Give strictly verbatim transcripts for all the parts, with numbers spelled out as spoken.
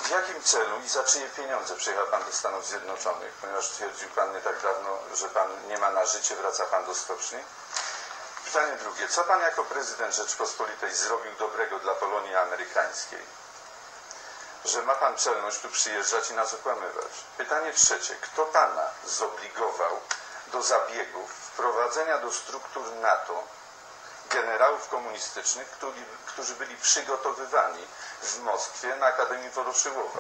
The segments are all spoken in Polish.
W jakim celu i za czyje pieniądze przyjechał pan do Stanów Zjednoczonych? Ponieważ twierdził pan nie tak dawno, że pan nie ma na życie, wraca pan do stoczni. Pytanie drugie. Co pan jako prezydent Rzeczypospolitej zrobił dobrego dla Polonii amerykańskiej, że ma pan czelność tu przyjeżdżać i nas okłamywać? Pytanie trzecie. Kto pana zobligował do zabiegów wprowadzenia do struktur NATO generałów komunistycznych, którzy, którzy byli przygotowywani w Moskwie na Akademii Woroszyłowa?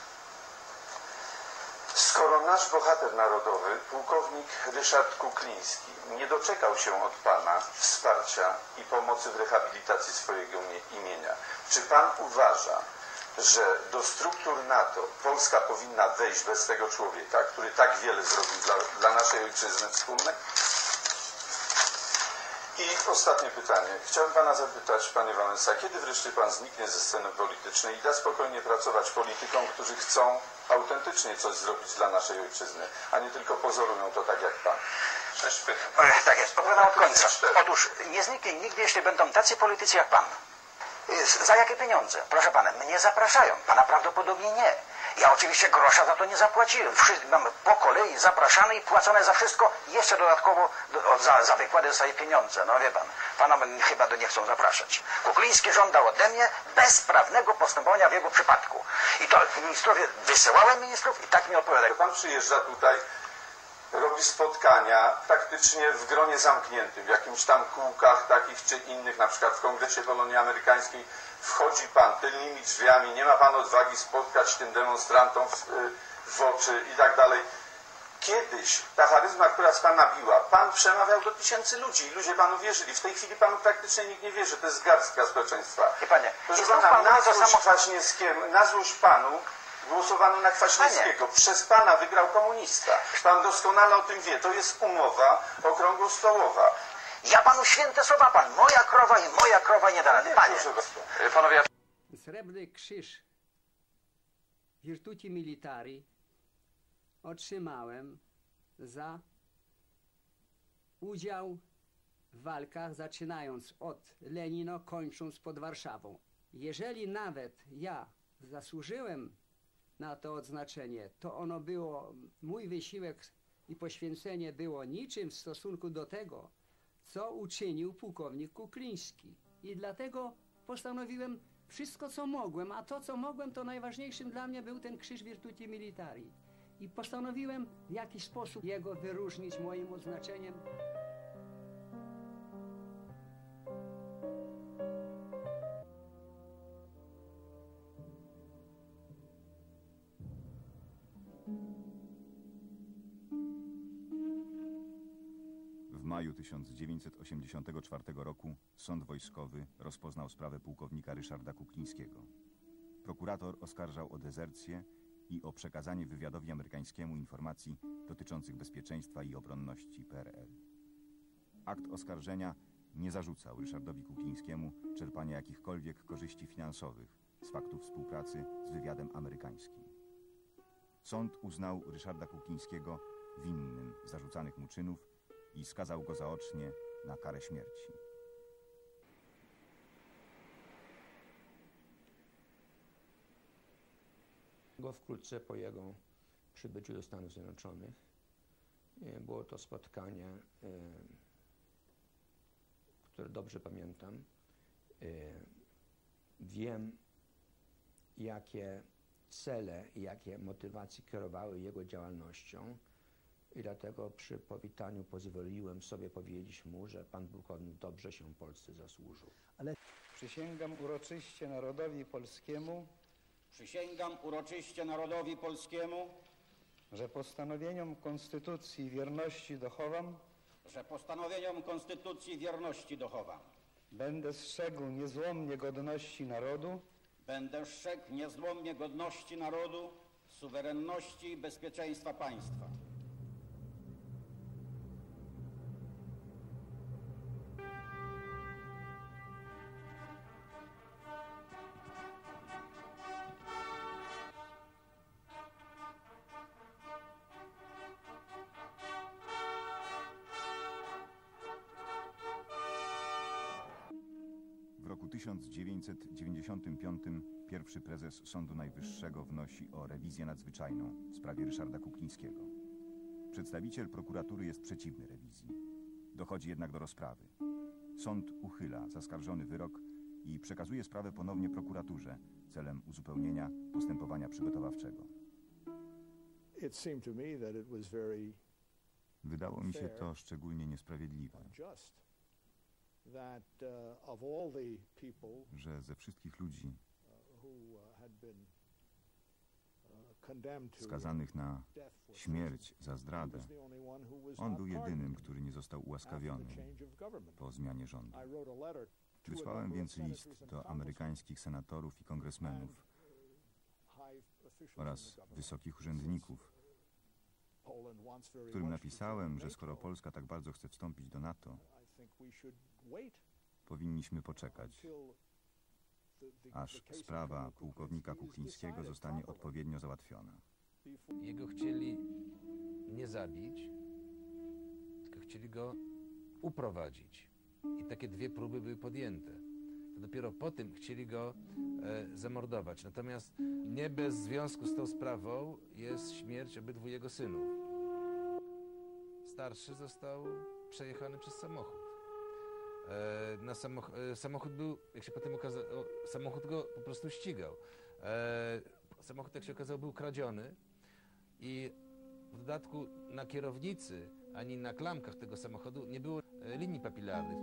Skoro nasz bohater narodowy, pułkownik Ryszard Kukliński, nie doczekał się od pana wsparcia i pomocy w rehabilitacji swojego imienia, czy pan uważa, że do struktur NATO Polska powinna wejść bez tego człowieka, który tak wiele zrobił dla, dla naszej ojczyzny wspólnej? I ostatnie pytanie. Chciałem pana zapytać, panie Wałęsa, kiedy wreszcie pan zniknie ze sceny politycznej i da spokojnie pracować politykom, którzy chcą autentycznie coś zrobić dla naszej ojczyzny, a nie tylko pozorują to tak jak pan? Sześć pytań. Tak jest, opowiadam od końca. Otóż nie zniknie nigdy, jeśli będą tacy politycy jak pan. Za jakie pieniądze? Proszę pana, mnie zapraszają, pana prawdopodobnie nie. Ja oczywiście grosza za to nie zapłaciłem. Wszyscy mamy po kolei zapraszane i płacone za wszystko. Jeszcze dodatkowo do, za, za wykłady dostaję pieniądze. No wie pan, pana chyba do nie chcą zapraszać. Kukliński żądał ode mnie bezprawnego postępowania w jego przypadku. I to ministrowie, wysyłałem ministrów i tak mi odpowiadają. Pan przyjeżdża tutaj, robi spotkania praktycznie w gronie zamkniętym, w jakimś tam kółkach takich czy innych, na przykład w Kongresie Polonii Amerykańskiej. Wchodzi pan tylnymi drzwiami, nie ma pan odwagi spotkać tym demonstrantom w, w oczy i tak dalej. Kiedyś ta charyzma, która z pana biła, pan przemawiał do tysięcy ludzi i ludzie panu wierzyli. W tej chwili panu praktycznie nikt nie wierzy, to jest garstka społeczeństwa. I panie, proszę pana, pan na złość samo... Kwaśniewskiemu, na złość panu głosowano na Kwaśniewskiego. Przez pana wygrał komunista. Pan doskonale o tym wie. To jest umowa okrągłostołowa. Ja panu święte słowa, pan, moja krowa i moja krowa nie da rady. Panie, panowie... Srebrny krzyż Virtuti Militari otrzymałem za udział w walkach, zaczynając od Lenino, kończąc pod Warszawą. Jeżeli nawet ja zasłużyłem na to odznaczenie, to ono było, mój wysiłek i poświęcenie było niczym w stosunku do tego, co uczynił pułkownik Kukliński. I dlatego postanowiłem wszystko, co mogłem, a to, co mogłem, to najważniejszym dla mnie był ten krzyż Virtuti Militari. I postanowiłem w jakiś sposób jego wyróżnić moim odznaczeniem. W maju tysiąc dziewięćset osiemdziesiątego czwartego roku sąd wojskowy rozpoznał sprawę pułkownika Ryszarda Kuklińskiego. Prokurator oskarżał o dezercję i o przekazanie wywiadowi amerykańskiemu informacji dotyczących bezpieczeństwa i obronności P R L. Akt oskarżenia nie zarzucał Ryszardowi Kuklińskiemu czerpania jakichkolwiek korzyści finansowych z faktu współpracy z wywiadem amerykańskim. Sąd uznał Ryszarda Kuklińskiego winnym zarzucanych mu czynów i skazał go zaocznie na karę śmierci. Wkrótce po jego przybyciu do Stanów Zjednoczonych było to spotkanie, które dobrze pamiętam. Wiem, jakie cele i jakie motywacje kierowały jego działalnością i dlatego przy powitaniu pozwoliłem sobie powiedzieć mu, że pan pułkownik dobrze się Polsce zasłużył. Ale przysięgam uroczyście narodowi polskiemu, Przysięgam uroczyście narodowi polskiemu, że postanowieniom Konstytucji wierności dochowam, że postanowieniom Konstytucji wierności dochowam. Będę strzegł niezłomnie godności narodu, Będę strzegł niezłomnie godności narodu, suwerenności i bezpieczeństwa państwa. W roku tysiąc dziewięćset dziewięćdziesiątym piątym pierwszy prezes Sądu Najwyższego wnosi o rewizję nadzwyczajną w sprawie Ryszarda Kuklińskiego. Przedstawiciel prokuratury jest przeciwny rewizji. Dochodzi jednak do rozprawy. Sąd uchyla zaskarżony wyrok i przekazuje sprawę ponownie prokuraturze celem uzupełnienia postępowania przygotowawczego. It seemed to me that it was very Wydało mi się to szczególnie niesprawiedliwe, just that uh, of all the people że ze wszystkich ludzi uh, who uh, had been uh, condemned to skazanych na death for śmierć treason, za he zdradę, was the only one who was on not był jedynym, pardoned który nie został after the ułaskawiony change of government. po zmianie rządu. I wrote a letter to a Wysłałem number of więc list senators and do congressmen amerykańskich senatorów i kongresmenów high officials in oraz the government. wysokich urzędników, Poland wants very w którym much to napisałem, join że skoro NATO. Polska tak bardzo chce wstąpić do NATO, I think we should wait powinniśmy poczekać, until the- the- aż the case of sprawa Colonel pułkownika Kuklinski is Kuklińskiego decided zostanie properly odpowiednio załatwiona. before- Jego chcieli nie zabić, tylko chcieli go uprowadzić. I takie dwie próby były podjęte. To dopiero po tym chcieli go e, zamordować. Natomiast nie bez związku z tą sprawą jest śmierć obydwu jego synów. Starszy został przejechany przez samochód. E, na samoch e, samochód był, jak się potem okazało, samochód go po prostu ścigał. E, samochód, jak się okazało, był kradziony i w dodatku na kierownicy ani na klamkach tego samochodu nie było e, linii papilarnych.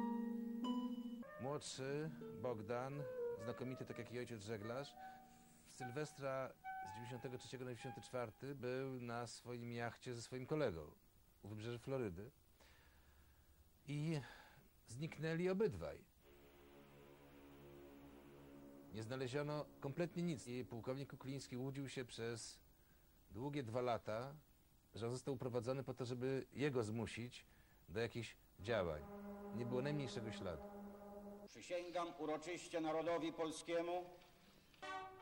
Młodszy Bogdan, znakomity tak jak i ojciec żeglarz, w Sylwestra z dziewięćdziesiątego trzeciego na dziewięćdziesiąty czwarty był na swoim jachcie ze swoim kolegą u wybrzeży Florydy i zniknęli obydwaj. Nie znaleziono kompletnie nic i pułkownik Kukliński łudził się przez długie dwa lata, że on został uprowadzony po to, żeby jego zmusić do jakichś działań. Nie było najmniejszego śladu. Przysięgam uroczyście narodowi polskiemu